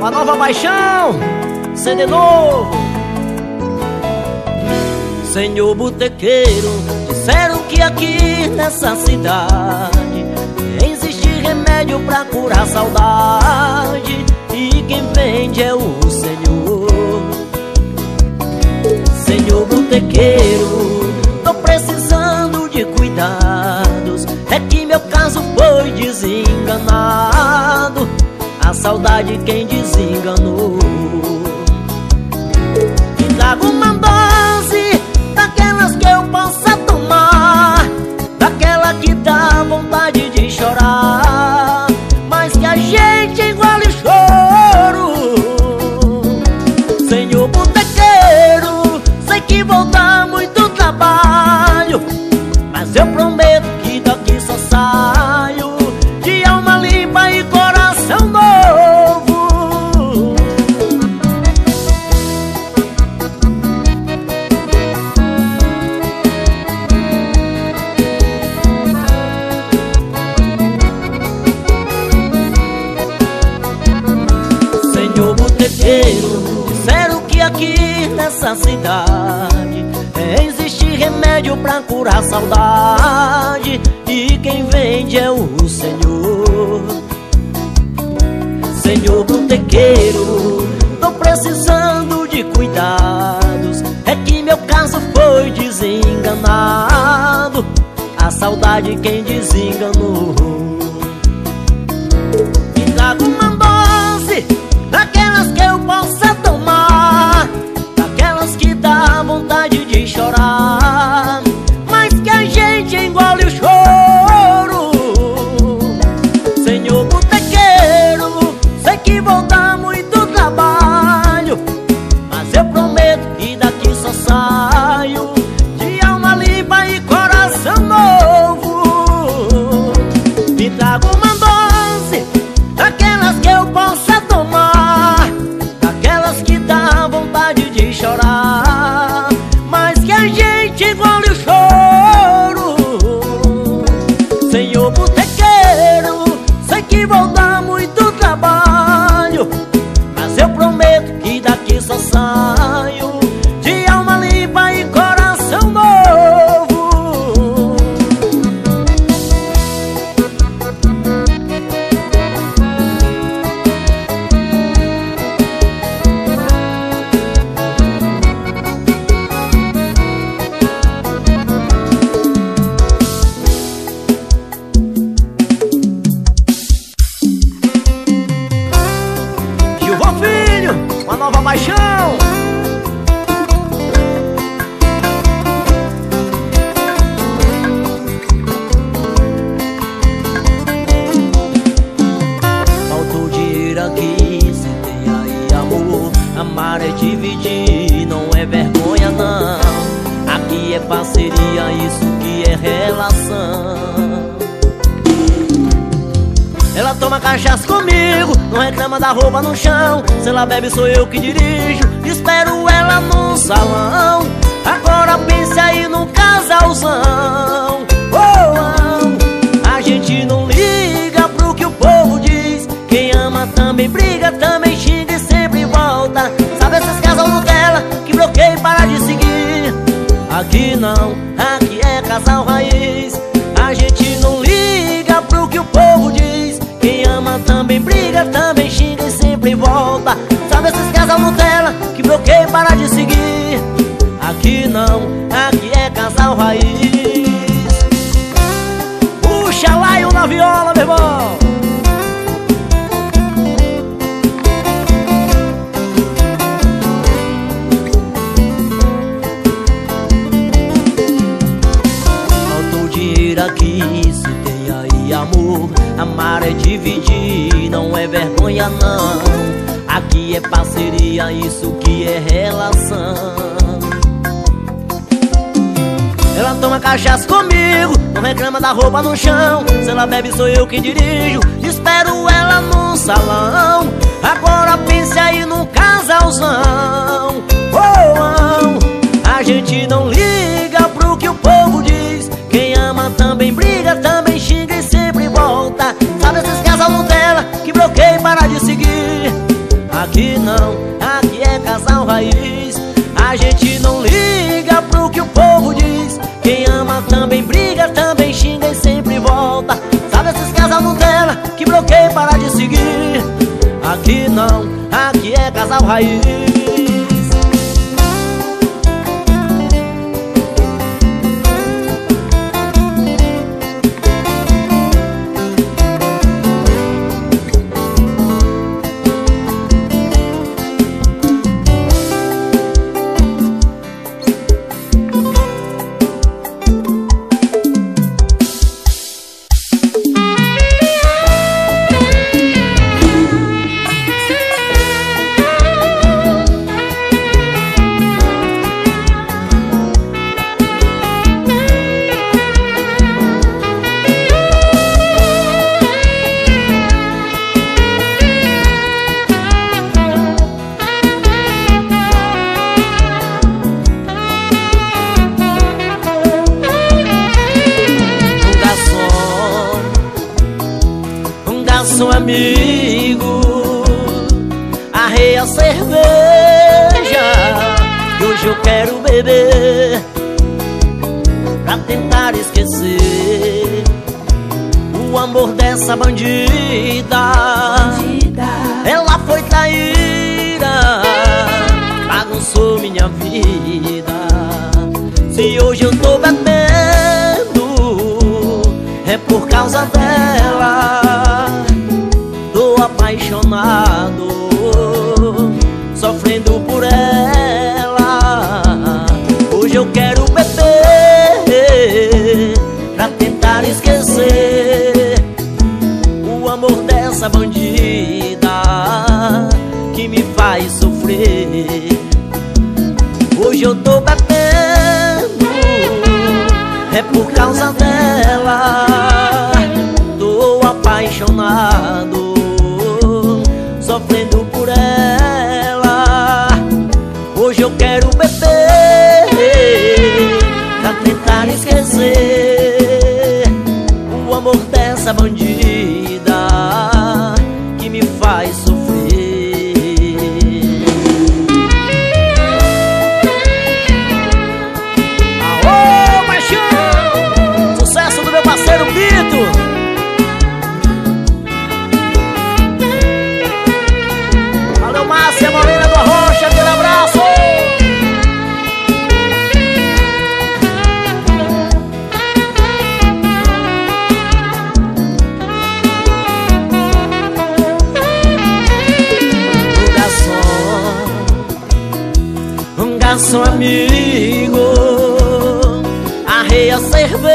uma nova paixão, CD novo. Senhor botequeiro, disseram que aqui nessa cidade existe remédio pra curar a saudade, e quem vende é o Senhor. Senhor botequeiro, tô precisando de cuidados, é que meu caso foi desenganado, a saudade quem desenganou. Me traga uma dose daquelas que eu possa tomar, daquela que dá vontade de chorar, mas que a gente engole o choro. Senhor botequeiro, sei que vou dar muito trabalho, mas eu prometo que daqui só saio de alma limpa e coração novo. Senhor botequeiro, disseram que aqui nessa cidade existe remédio pra curar a saudade, e quem vende é o Senhor. Senhor botequeiro, tô precisando de cuidados, é que meu caso foi desenganado, a saudade quem desenganou. Me traga uma dose daquelas que eu possa tomar, daquelas que dá vontade de chorar, mas que a gente engole o choro. Senhor botequeiro, sei que vou dar muito trabalho, mas eu prometo que daqui só saio de alma limpa e coração novo. Me traga uma dose daquelas que eu possa tomar, daquelas que dá vontade de chorar, mas que a gente engole o choro. Senhor botequeiro, sei que vou dar muito trabalho, mas eu prometo que daqui só saio de alma limpa e coração novo. Gilvan Filho, uma nova paixão. Faltou dinheiro aqui, se tem aí amor. Amar é dividir, não é vergonha não. Aqui é parceria, isso que é relação. Ela toma cachaça comigo, não reclama da roupa no chão. Se ela bebe sou eu que dirijo, espero ela no salão. Agora pense aí no casalzão. Oh, oh. A gente não liga pro que o povo diz, quem ama também briga, também xinga e sempre volta. Sabe esses casal Nutella que bloqueia e para de seguir? Aqui não, aqui é casal raiz. A gente não liga pro que o povo diz, quem ama também briga, também xinga e sempre volta. Sabe esses casal Nutella que bloqueia e para de seguir? Aqui não, aqui é casal raiz. Puxa lá e na viola, meu irmão. Faltou dinheiro aqui, se tem aí amor. Amar é dividir, não é vergonha não. Aqui é parceria, isso que é relação. Ela toma cachaça comigo, não reclama da roupa no chão. Se ela bebe sou eu que dirijo, espero ela no salão. Agora pense aí no casalzão. Oh, oh. A gente não liga pro que o povo diz, quem ama também briga, também xinga e sempre volta. Sabe esses casal Nutella que bloqueia e para de seguir? parar de seguir. Aqui não, aqui é casal raiz. Um amigo, arreia a cerveja, que hoje eu quero beber, pra tentar esquecer o amor dessa bandida. Ela foi traíra, bagunçou minha vida. Se hoje eu tô bebendo, é por causa dela. Tô apaixonado, sofrendo por ela. Hoje eu quero beber, pra tentar esquecer o amor dessa bandida que me faz sofrer. Hoje eu tô bebendo, é por causa dela. Tô apaixonado, sofrendo por ela. Hoje eu quero beber, pra tentar esquecer o amor dessa bandida que me faz sofrer. Aô, paixão! Sucesso do meu parceiro Pito. Valeu, Márcia Morena do Arrocha, aquele abraço! Um garçom amigo, arreia a cerveja,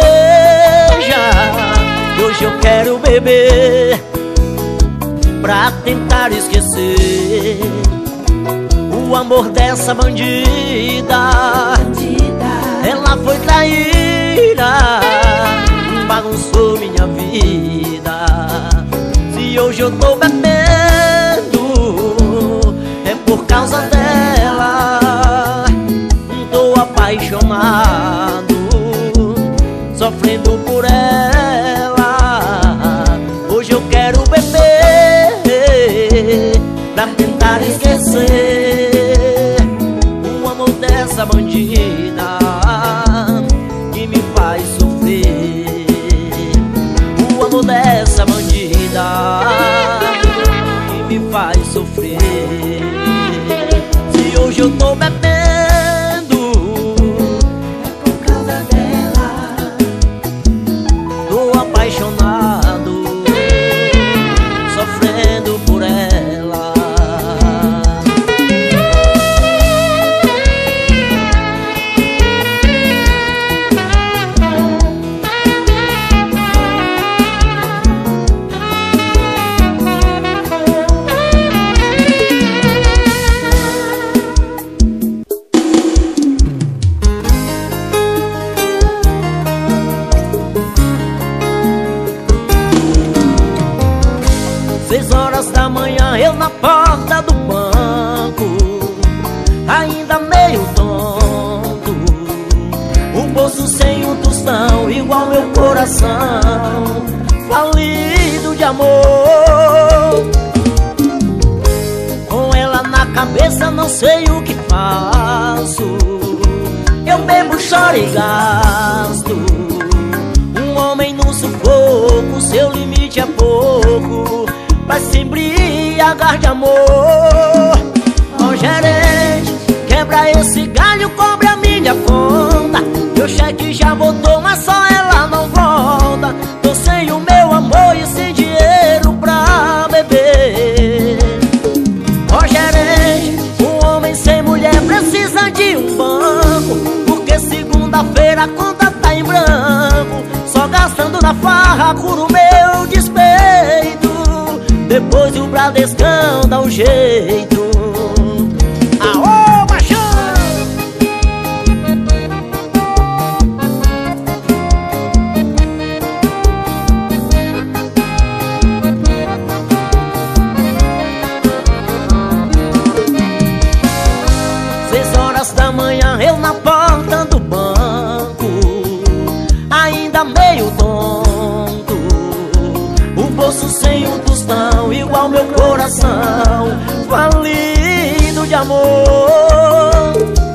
que hoje eu quero beber, pra tentar esquecer o amor dessa bandida. Ela foi traíra, bagunçou minha vida. Se hoje eu tô bebendo, é por causa dela. Tô apaixonado, sofrendo por ela. Hoje eu quero beber, pra tentar esquecer o amor dessa bandida que me faz sofrer. O amor dessa bandida que me faz sofrer. Se hoje eu tô bebendo, é por causa dela. Tô apaixonado, sofrendo por ela. Da manhã eu na porta do banco, ainda meio tonto, o bolso sem um tostão, igual meu coração falido de amor. Com ela na cabeça não sei o que faço, eu bebo, choro e gasto. Um homem no sufoco, seu limite é pouco. já voltou, mas só ela não volta. Tô sem o meu amor e sem dinheiro pra beber. Ó gerente, um homem sem mulher precisa de um banco, porque segunda-feira a conta tá em branco. Só gastando na farra curo meu despeito, depois o Bradescão dá um jeito. Aô, machão! Da manhã eu na porta do banco, ainda meio tonto, o bolso sem um tostão, igual meu coração falido de amor.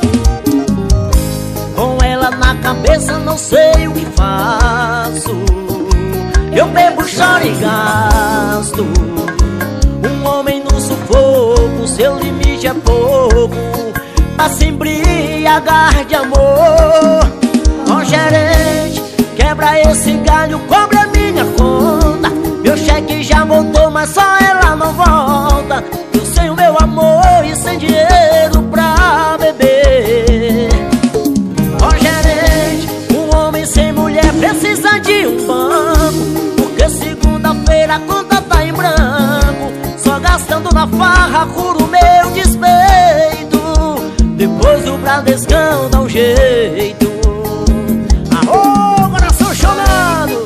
Com ela na cabeça não sei o que faço, eu bebo, choro e gasto. Um homem no sufoco, seu limite é pouco pra se embriagar de amor. Ó gerente, quebra esse galho, cobre a minha conta. Meu cheque já voltou, mas só ela não volta. Eu sem o meu amor e sem dinheiro pra beber. Ó gerente, um homem sem mulher precisa de um banco, porque segunda-feira a conta tá em branco. Só gastando na farra curo meu despeito, depois o Bradescão dá um jeito. Aô, coração chorando!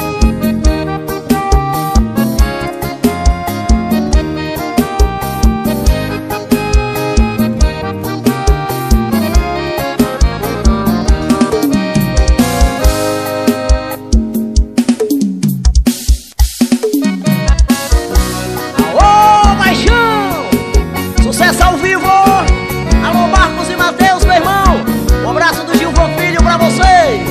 Aô, paixão! Sucesso ao vivo! Alô, Marcos e Matheus, meu irmão, um abraço do Gilvô Filho pra vocês.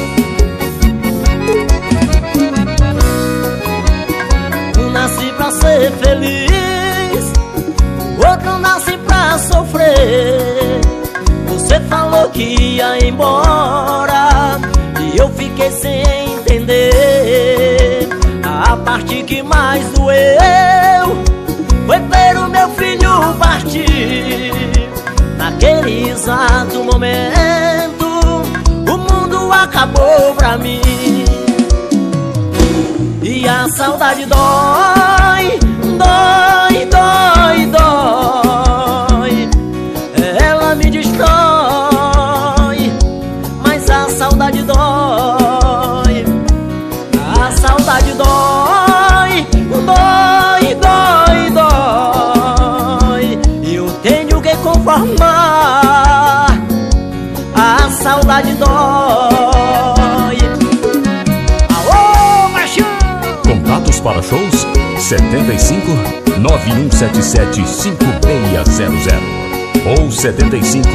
Um nasci pra ser feliz, o outro nasce pra sofrer. Você falou que ia embora e eu fiquei sem entender. A parte que mais doeu foi ver o meu filho partir. Naquele exato momento o mundo acabou pra mim. E a saudade dói, dói, dói, dói. Ela me destrói, mas a saudade dói. A saudade dói, dói, dói, dói. Eu tenho que conformar, a saudade dói. Aô, machão! Contatos para shows 75 9177 5600 ou 75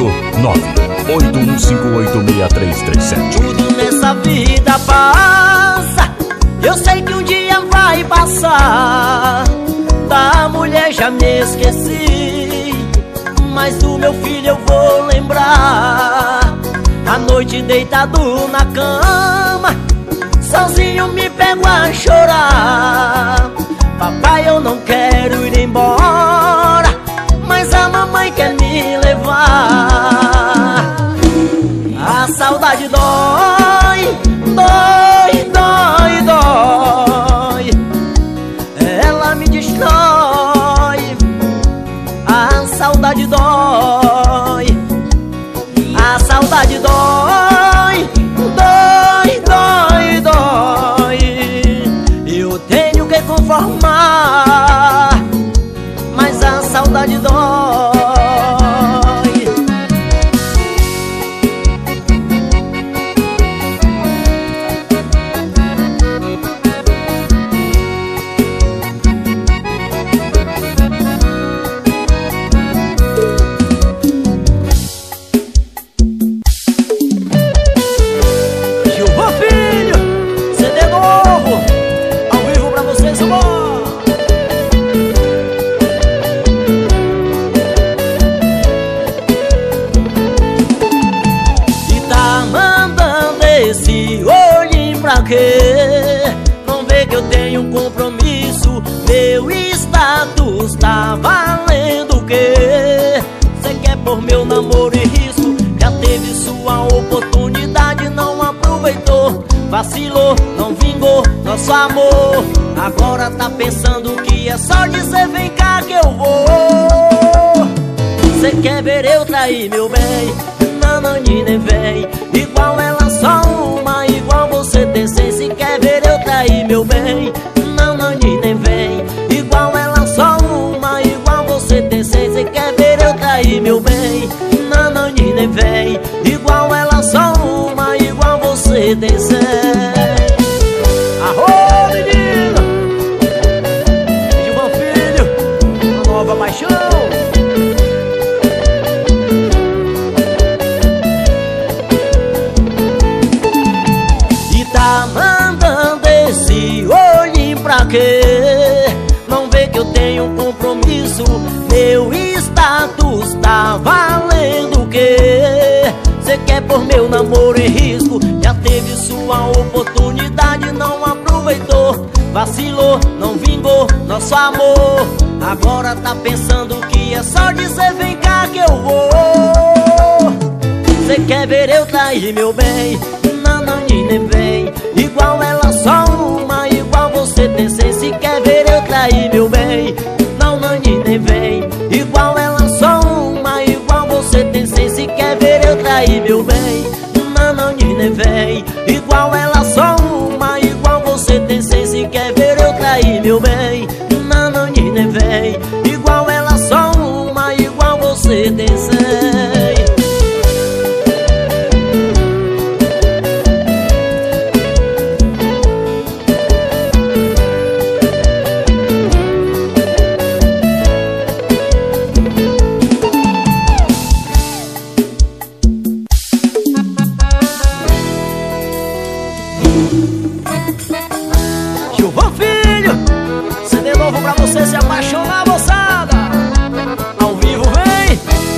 981586337. Tudo nessa vida passa, eu sei que um dia vai passar. Da mulher já me esqueci, mas do meu filho eu vou lembrar. À noite deitado na cama, sozinho me pego a chorar. Papai, eu não quero ir embora, mas a mamãe quer me levar. A saudade dói, dói, dói, dói. Ela me destrói, a saudade dói. A saudade dói, dói, dói, dói. Eu tenho que conformar, mas a saudade dói. Esse compromisso. Meu status tá valendo o quê? Cê quer pôr meu namoro em risco? Já teve sua oportunidade, não aproveitou. Vacilou, não vingou nosso amor. Agora tá pensando que é só dizer vem cá que eu vou. Cê quer ver eu trair, meu bem? Nanani nem vem. Igual ela só uma, igual você tem seis. Se quer ver eu trair, meu bem? Nanani nem vem. Igual ela só uma, igual você tem seis. Se quer ver eu trair, meu bem? Nanani nem vem. Igual ela só uma, igual você tem seis. Arô, menino! Gilvan Filho, uma nova paixão. Tá mandando esse olhinho pra quê? Não vê que eu tenho um compromisso. Meu status tá valendo o quê? Cê quer pôr meu namoro em risco? Já teve sua oportunidade, não aproveitou. Vacilou, não vingou nosso amor. Agora tá pensando que é só dizer vem cá que eu vou. Cê quer ver eu trair, meu bem? Nanani nem vem. Igual ela só uma, igual você tem seis. Se quer ver eu trair, meu bem? Nanani nem vem. Igual ela só uma, igual você tem seis. Se quer ver eu trair, meu bem? Nanani nem vem. Igual ela só uma, igual você tem seis. Se quer ver eu trair, meu bem? Nanani nem vem. Igual ela só uma, igual você tem seis. Gilvan Filho, CD novo pra você se apaixonar, moçada. Ao vivo vem.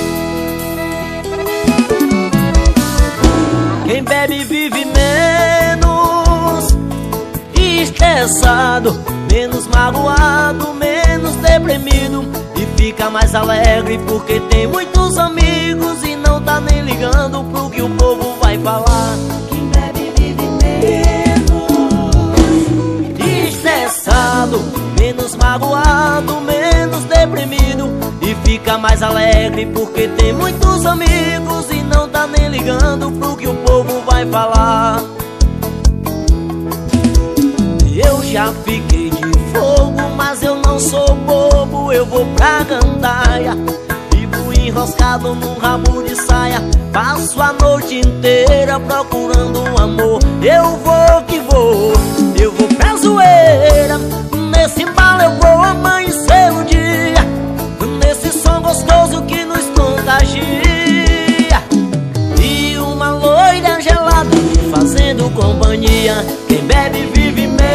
Quem bebe vive menos estressado, menos magoado, menos deprimido e fica mais alegre porque tem muitos amigos e não tá nem ligando pro que o povo vai falar. Quem bebe vive menos estressado, menos magoado, menos deprimido e fica mais alegre porque tem muitos amigos e não tá nem ligando pro que o povo vai falar. Eu já fiquei de fogo, mas eu não sou bobo. Eu vou pra gandaia, vivo enroscado num rabo de saia. Passo a noite inteira procurando um amor. Eu vou que vou, eu vou pra zoeira. Nesse embalo eu vou amanhecer o dia, nesse som gostoso que nos contagia. E uma loira gelada me fazendo companhia. Quem bebe vive menos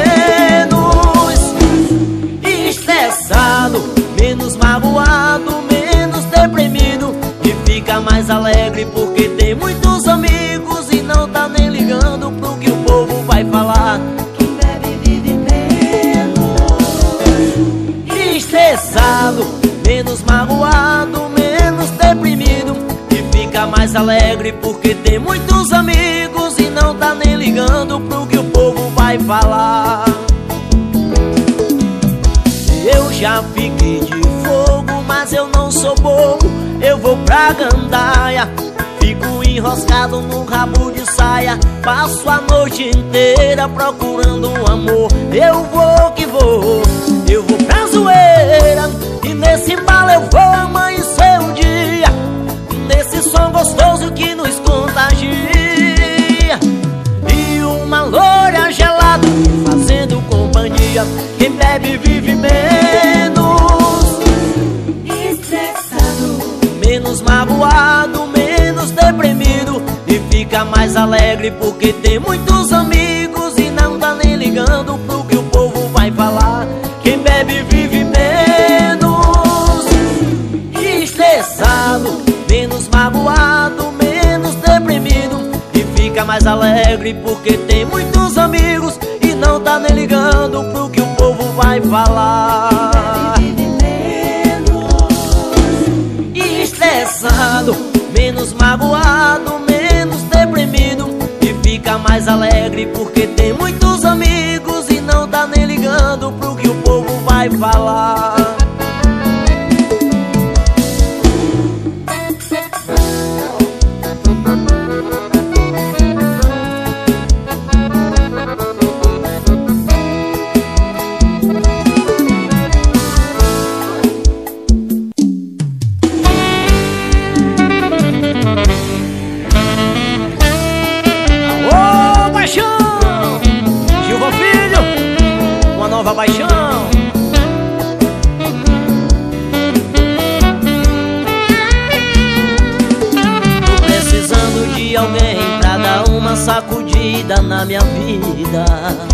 estressado, menos magoado, menos deprimido e fica mais alegre porque tem muitos amigos e não tá nem ligando pro que o povo vai falar. Quem bebe vive menos estressado, menos magoado, menos deprimido e fica mais alegre porque tem muitos amigos e não tá nem ligando pro que o povo vai falar. Eu já fiquei de fogo, mas eu não sou bobo. Eu vou pra gandaia, fico enroscado num rabo de saia. Passo a noite inteira procurando um amor. Eu vou que vou, eu vou pra zoeira. E nesse embalo eu vou amanhecer um dia, nesse som gostoso que nos contagia. E uma loira gelada me fazendo companhia. Quem bebe vive menos estressado, menos magoado, menos deprimido e fica mais alegre porque tem muitos amigos e não tá nem ligando pro que o povo vai falar. Quem bebe vive menos estressado, menos magoado, menos deprimido e fica mais alegre porque tem muitos amigos e não tá nem ligando pro que o povo vai vai falar. Estressado, menos magoado, menos deprimido, e fica mais alegre porque tem muitos amigos e não tá nem ligando pro que o povo vai falar. Nova paixão. Tô precisando de alguém pra dar uma sacudida na minha vida.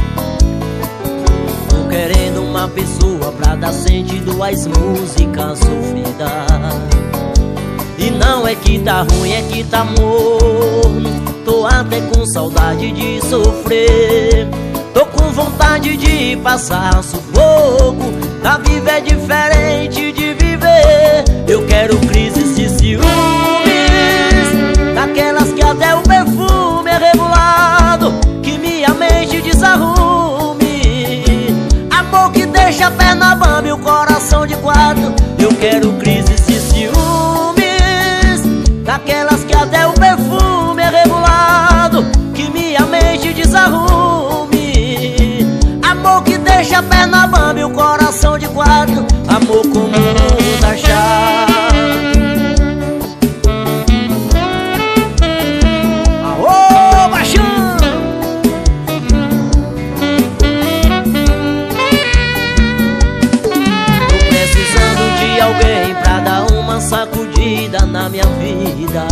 Tô querendo uma pessoa pra dar sentido às músicas sofridas. E não é que tá ruim, é que tá morno. Tô até com saudade de sofrer. Tô com vontade de passar sufoco. A vida é diferente de viver. Eu quero crises de ciúmes, daquelas que até o perfume é regulado, que minha mente desarrume. Amor que deixa a perna bamba e o coração de quatro. Eu quero crises de ciúmes, daquelas que até o perfume é regulado, que minha mente desarrume. Amor que deixa a perna bamba e o coração de quatro. Amor como um da chave. Aô, baixão! Tô precisando de alguém pra dar uma sacudida na minha vida.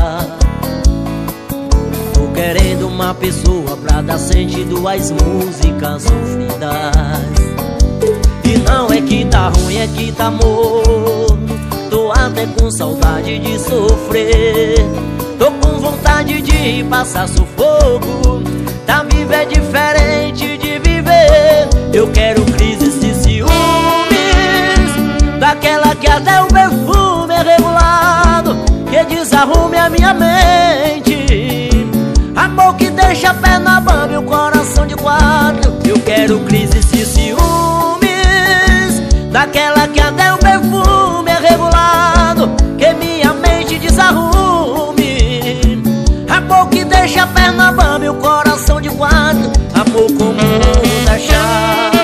Tô querendo uma pessoa pra dar sentido às músicas sofridas. E não é que tá ruim, é que tá morno. Tô até com saudade de sofrer. Tô com vontade de passar sufoco. Tá viver é diferente de viver. Eu quero crises de ciúmes, daquela que até o perfume é regulado, que desarrume a minha mente. Amor que deixa a perna bamba e o coração de quatro. Eu quero crises de ciúmes, daquela que até o perfume é regulado, que minha mente desarrume. Amor que deixa a perna bamba e o coração de quatro. Amor como um da chave.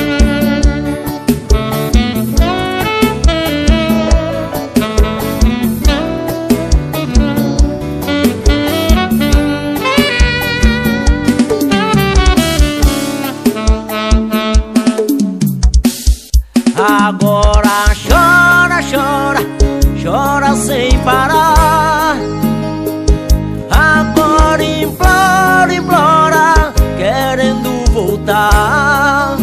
Agora chora, chora, chora sem parar. Agora implora, implora, querendo voltar.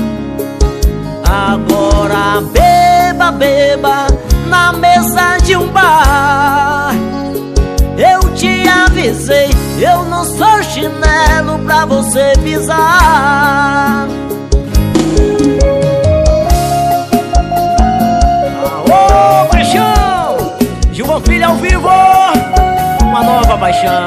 Agora beba, beba, na mesa de um bar. Eu te avisei, eu não sou chinelo pra você pisar. Aô, paixão! Gilvan Filho ao vivo, uma nova paixão.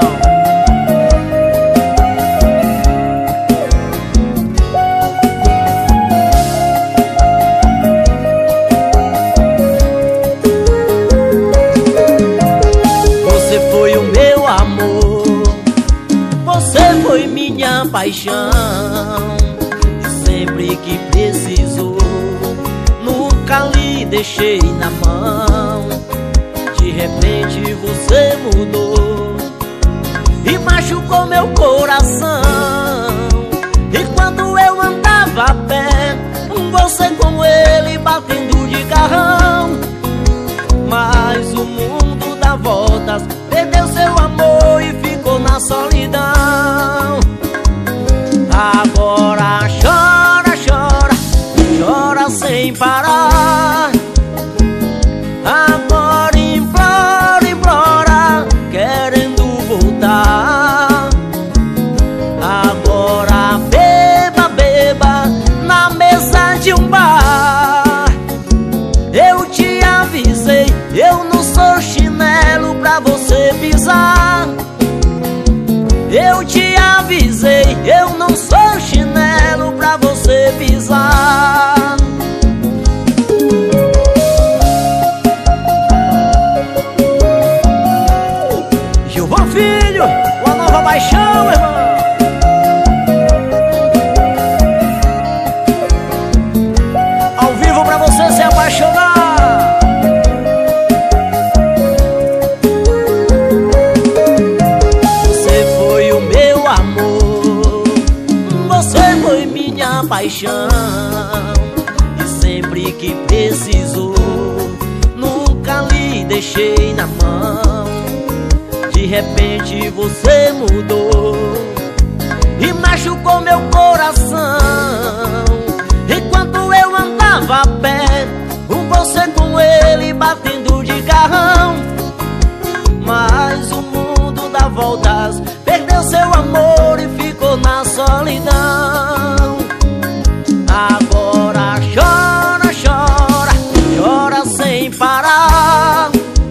Você foi o meu amor, você foi minha paixão. E sempre que precisou, nunca lhe deixei na mão. De repente você mudou e machucou meu coração. E quando eu andava a pé, você com ele batendo de carrão. Mas o mundo dá voltas, perdeu seu amor e ficou na solidão. Agora chora, chora, chora sem parar. Agora implora, implora, querendo voltar. Agora beba, beba, na mesa de um bar. paixão, meu irmão. Ao vivo pra você se apaixonar. Você foi o meu amor, você foi minha paixão. E sempre que precisou, nunca lhe deixei na mão. De repente você mudou e machucou meu coração. Enquanto eu andava a pé, você com ele batendo de carrão. Mas o mundo dá voltas, perdeu seu amor e ficou na solidão. Agora chora, chora, chora sem parar.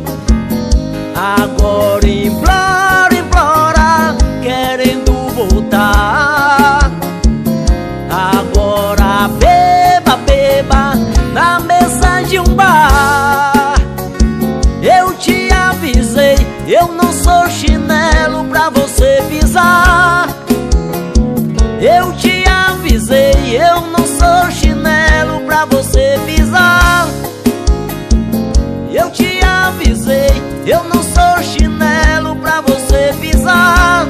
Agora implora, implora, querendo voltar. Agora beba, beba, na mesa de um bar. Eu te avisei, eu não sou chinelo pra você pisar. Eu te avisei, eu não sou chinelo pra você pisar. Eu te avisei, eu não sou chinelo pra você pisar.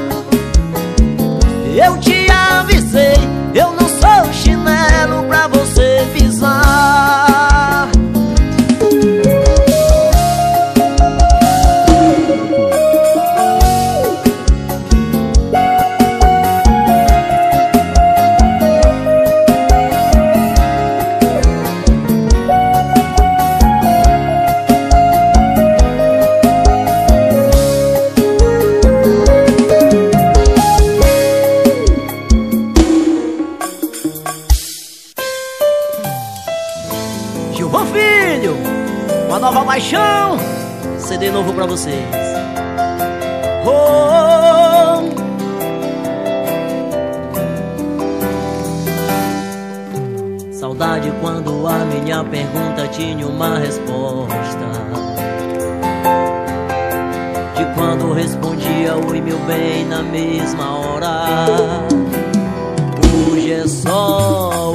Eu te avisei, eu não sou chinelo pra você pisar. Gilvan Filho, uma nova paixão, CD novo pra vocês. Oh, saudade quando a minha pergunta tinha uma resposta. De quando respondia oi meu bem na mesma hora. Hoje é só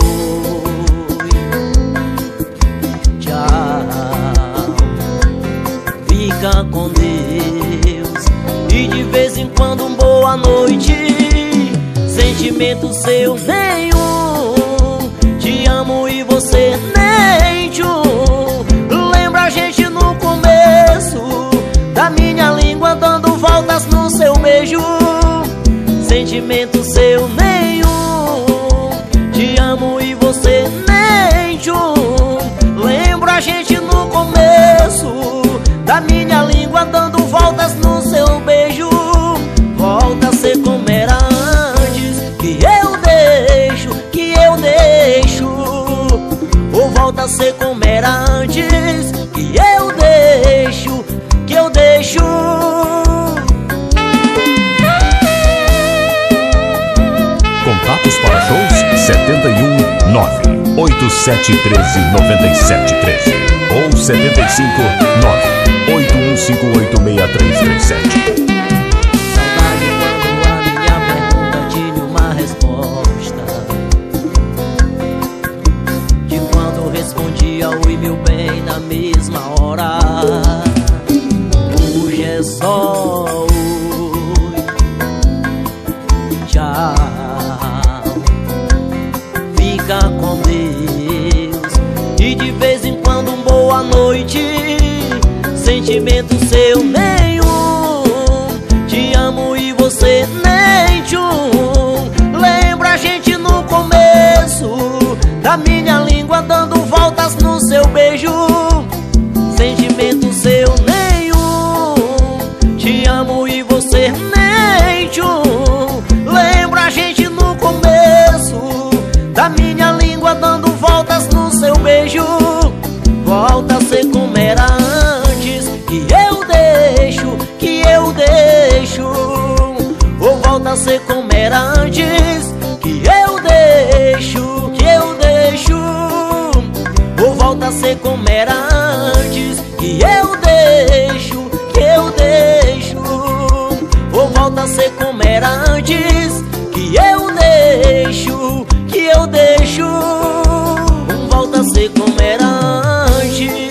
fica com Deus. E de vez em quando um boa noite. Sentimento seu nenhum. Te amo e você nem tchum. Lembra a gente no começo, da minha língua dando voltas no seu beijo. Sentimento seu nenhum. Te amo e você nem tchum. Lembra a gente no começo, da minha língua dando voltas no seu beijo. Volta a ser como era antes, que eu deixo, que eu deixo. Ou volta a ser como era antes, que eu deixo, que eu deixo. Contatos para shows 71 98713 9713 ou 75 981586337. Saudade quando a minha pergunta tinha uma resposta. De quando respondia oi meu bem na mesma hora. Hoje é só oi, tchau. Fica com Deus. E de vez em quando um boa noite. Sentimento seu nenhum. Te amo e você nem tchum. Lembra a gente no começo, da minha língua dando voltas no seu beijo. Sentimento seu nenhum. Te amo e você nem tchum. Lembra a gente no começo, da minha língua dando voltas no seu beijo. Volta a ser como era antes, que eu deixo, que eu deixo. Ou volta a ser como era antes, que eu deixo, que eu deixo. Ou volta a ser como era antes, que eu deixo, que eu deixo. Ou volta a ser como era antes. Que eu deixo, não volta a ser como era antes.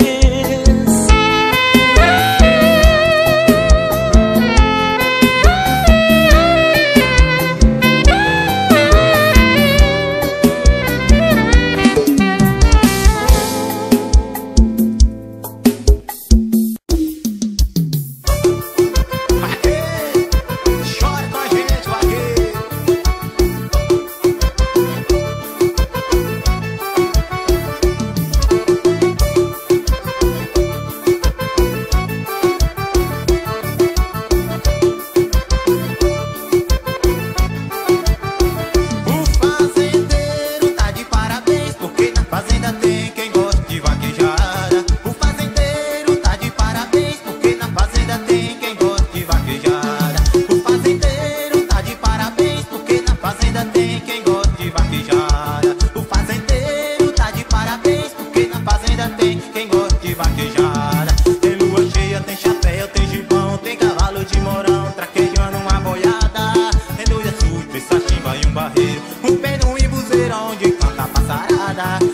Um pé no embuzeirão de canta passarada.